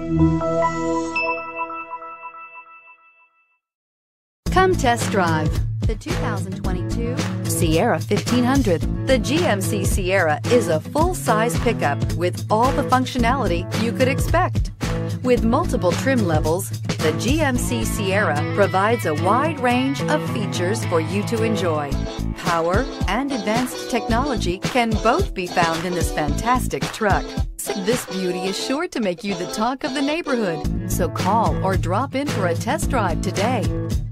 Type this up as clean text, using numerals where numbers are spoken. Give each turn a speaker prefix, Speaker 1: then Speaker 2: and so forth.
Speaker 1: Come test drive the 2022 Sierra 1500. The GMC Sierra is a full-size pickup with all the functionality you could expect. With multiple trim levels, the GMC Sierra provides a wide range of features for you to enjoy. Power and advanced technology can both be found in this fantastic truck. This beauty is sure to make you the talk of the neighborhood, so call or drop in for a test drive today.